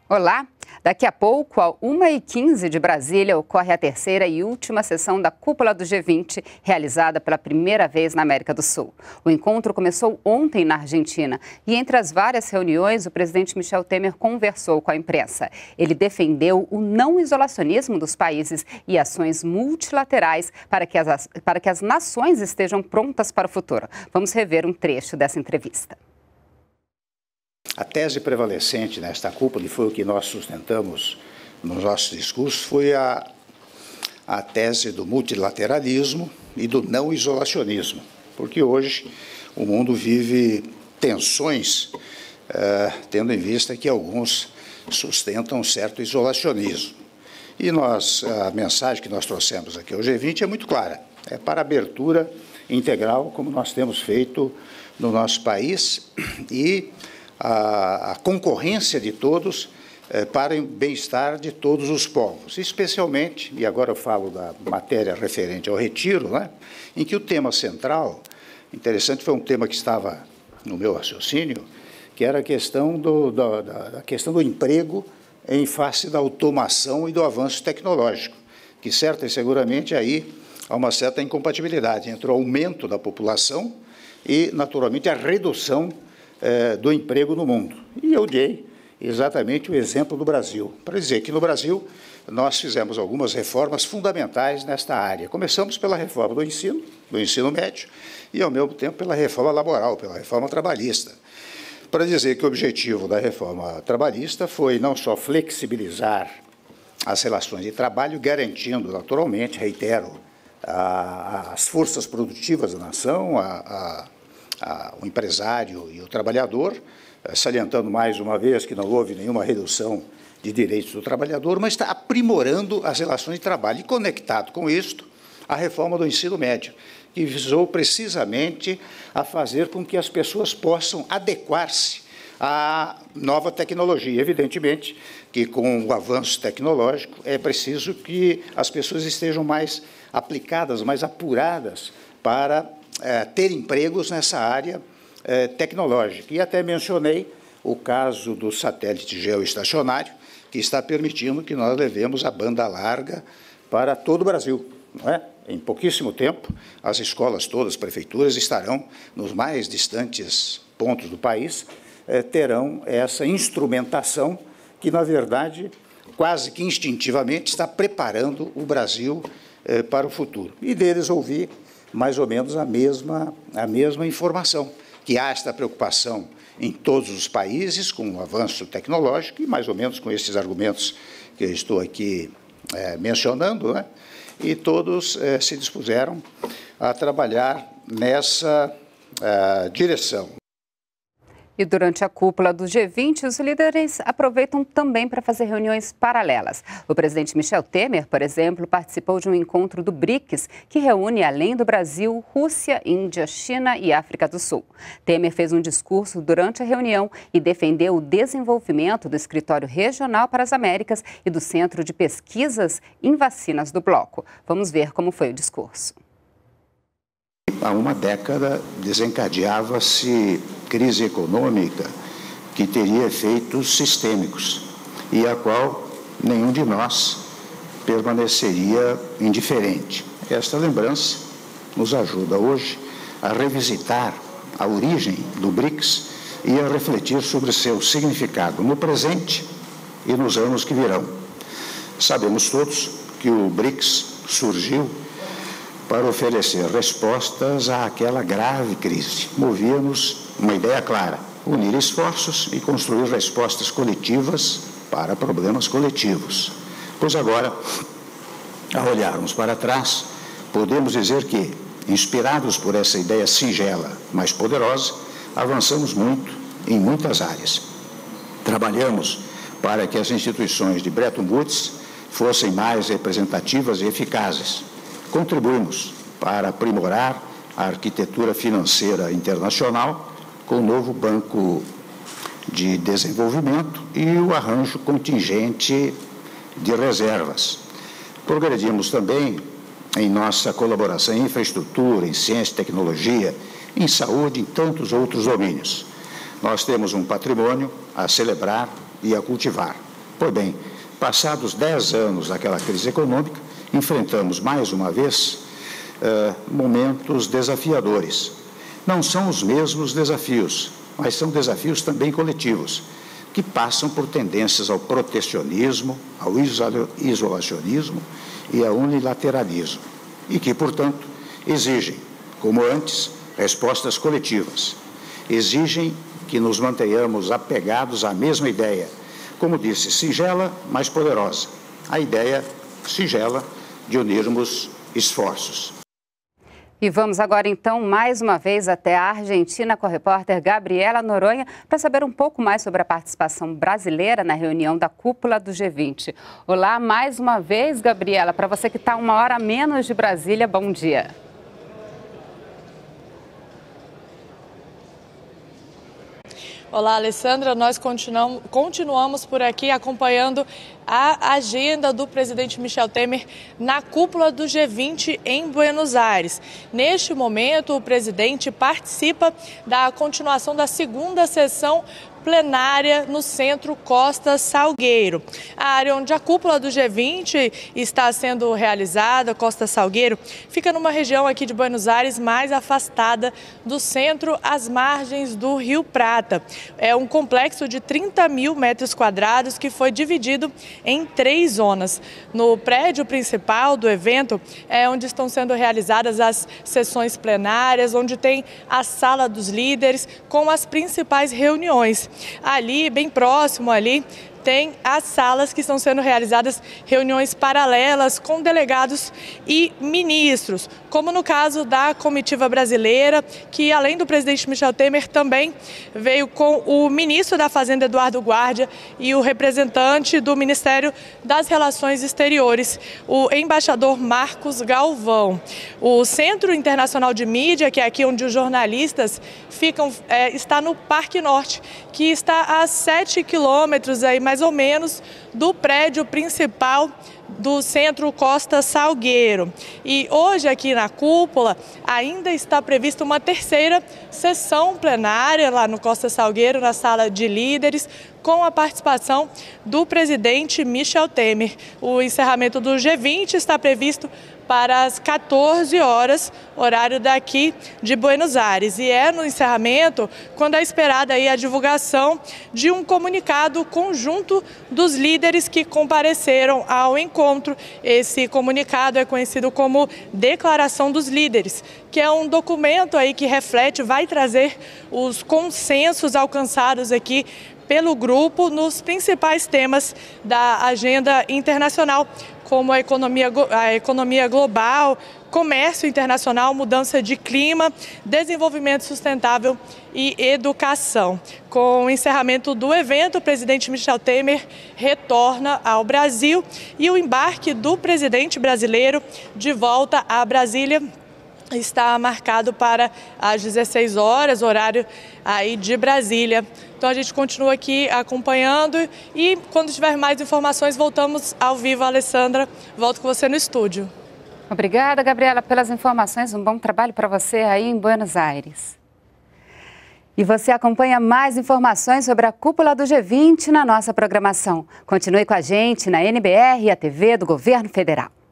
Olá! Daqui a pouco, às 1h15 de Brasília, ocorre a terceira e última sessão da Cúpula do G20, realizada pela primeira vez na América do Sul. O encontro começou ontem na Argentina e, entre as várias reuniões, o presidente Michel Temer conversou com a imprensa. Ele defendeu o não isolacionismo dos países e ações multilaterais para que as nações estejam prontas para o futuro. Vamos rever um trecho dessa entrevista. A tese prevalecente nesta cúpula, e foi o que nós sustentamos nos nossos discursos, foi a tese do multilateralismo e do não isolacionismo, porque hoje o mundo vive tensões, tendo em vista que alguns sustentam um certo isolacionismo. E a mensagem que nós trouxemos aqui ao G20 é muito clara, é para abertura integral, como nós temos feito no nosso país, e a concorrência de todos para o bem-estar de todos os povos, especialmente, e agora eu falo da matéria referente ao retiro, né, em que o tema central, interessante, foi um tema que estava no meu raciocínio, que era a questão do emprego em face da automação e do avanço tecnológico, que certa e seguramente aí há uma certa incompatibilidade entre o aumento da população e, naturalmente, a redução do emprego no mundo. E eu dei exatamente o exemplo do Brasil, para dizer que no Brasil nós fizemos algumas reformas fundamentais nesta área. Começamos pela reforma do ensino médio, e, ao mesmo tempo, pela reforma laboral, pela reforma trabalhista. Para dizer que o objetivo da reforma trabalhista foi não só flexibilizar as relações de trabalho, garantindo, naturalmente, reitero, as forças produtivas da nação, o empresário e o trabalhador, salientando mais uma vez que não houve nenhuma redução de direitos do trabalhador, mas está aprimorando as relações de trabalho. E, conectado com isto, a reforma do ensino médio, que visou precisamente a fazer com que as pessoas possam adequar-se à nova tecnologia. Evidentemente que, com o avanço tecnológico, é preciso que as pessoas estejam mais aplicadas, mais apuradas para ter empregos nessa área tecnológica. E até mencionei o caso do satélite geoestacionário, que está permitindo que nós levemos a banda larga para todo o Brasil, não é? Em pouquíssimo tempo, as escolas todas, as prefeituras, estarão nos mais distantes pontos do país, terão essa instrumentação que, na verdade, quase que instintivamente está preparando o Brasil para o futuro. E deles ouvi mais ou menos a mesma informação, que há esta preocupação em todos os países com o avanço tecnológico e mais ou menos com esses argumentos que eu estou aqui mencionando, né? E todos se dispuseram a trabalhar nessa direção. E durante a cúpula do G20, os líderes aproveitam também para fazer reuniões paralelas. O presidente Michel Temer, por exemplo, participou de um encontro do BRICS, que reúne, além do Brasil, Rússia, Índia, China e África do Sul. Temer fez um discurso durante a reunião e defendeu o desenvolvimento do Escritório Regional para as Américas e do Centro de Pesquisas em Vacinas do Bloco. Vamos ver como foi o discurso. Há uma década desencadeava-se crise econômica que teria efeitos sistêmicos e a qual nenhum de nós permaneceria indiferente. Esta lembrança nos ajuda hoje a revisitar a origem do BRICS e a refletir sobre seu significado no presente e nos anos que virão. Sabemos todos que o BRICS surgiu para oferecer respostas àquela grave crise. Movia-nos uma ideia clara: unir esforços e construir respostas coletivas para problemas coletivos. Pois agora, ao olharmos para trás, podemos dizer que, inspirados por essa ideia singela, mas poderosa, avançamos muito em muitas áreas. Trabalhamos para que as instituições de Bretton Woods fossem mais representativas e eficazes. Contribuímos para aprimorar a arquitetura financeira internacional com o novo Banco de Desenvolvimento e o arranjo contingente de reservas. Progredimos também em nossa colaboração em infraestrutura, em ciência e tecnologia, em saúde e em tantos outros domínios. Nós temos um patrimônio a celebrar e a cultivar. Pois bem, passados 10 anos daquela crise econômica, enfrentamos mais uma vez momentos desafiadores. Não são os mesmos desafios, mas são desafios também coletivos, que passam por tendências ao protecionismo, ao isolacionismo e ao unilateralismo, e que, portanto, exigem, como antes, respostas coletivas. Exigem que nos mantenhamos apegados à mesma ideia, como disse, singela, mas poderosa. A ideia singela de unirmos esforços. E vamos agora, então, mais uma vez até a Argentina com a repórter Gabriela Noronha para saber um pouco mais sobre a participação brasileira na reunião da cúpula do G20. Olá, mais uma vez, Gabriela. Para você que está 1 hora a menos de Brasília, bom dia. Olá, Alessandra. Nós continuamos por aqui acompanhando a agenda do presidente Michel Temer na cúpula do G20 em Buenos Aires. Neste momento, o presidente participa da continuação da segunda sessão plenária no Centro Costa Salgueiro. A área onde a cúpula do G20 está sendo realizada, Costa Salgueiro, fica numa região aqui de Buenos Aires mais afastada do centro, às margens do Rio Prata. É um complexo de 30 mil metros quadrados que foi dividido em 3 zonas. No prédio principal do evento é onde estão sendo realizadas as sessões plenárias, onde tem a sala dos líderes com as principais reuniões. Ali, bem próximo ali, tem as salas que estão sendo realizadas reuniões paralelas com delegados e ministros, como no caso da comitiva brasileira, que além do presidente Michel Temer também veio com o ministro da Fazenda, Eduardo Guardia, e o representante do Ministério das Relações Exteriores, o embaixador Marcos Galvão. O Centro Internacional de Mídia, que é aqui onde os jornalistas ficam, está no Parque Norte, que está a 7 quilômetros aí, mais ou menos, do prédio principal do Centro Costa Salgueiro. E hoje aqui na cúpula ainda está prevista uma terceira sessão plenária lá no Costa Salgueiro, na sala de líderes, com a participação do presidente Michel Temer. O encerramento do G20 está previsto para as 14 horas, horário daqui de Buenos Aires. E é no encerramento quando é esperada aí a divulgação de um comunicado conjunto dos líderes que compareceram ao encontro. Esse comunicado é conhecido como Declaração dos Líderes, que é um documento aí que reflete, vai trazer os consensos alcançados aqui pelo grupo nos principais temas da agenda internacional, como a economia global, comércio internacional, mudança de clima, desenvolvimento sustentável e educação. Com o encerramento do evento, o presidente Michel Temer retorna ao Brasil e o embarque do presidente brasileiro de volta a Brasília está marcado para as 16 horas, horário aí de Brasília. Então a gente continua aqui acompanhando e quando tiver mais informações voltamos ao vivo. Alessandra, volto com você no estúdio. Obrigada, Gabriela, pelas informações. Um bom trabalho para você aí em Buenos Aires. E você acompanha mais informações sobre a cúpula do G20 na nossa programação. Continue com a gente na NBR e a TV do Governo Federal.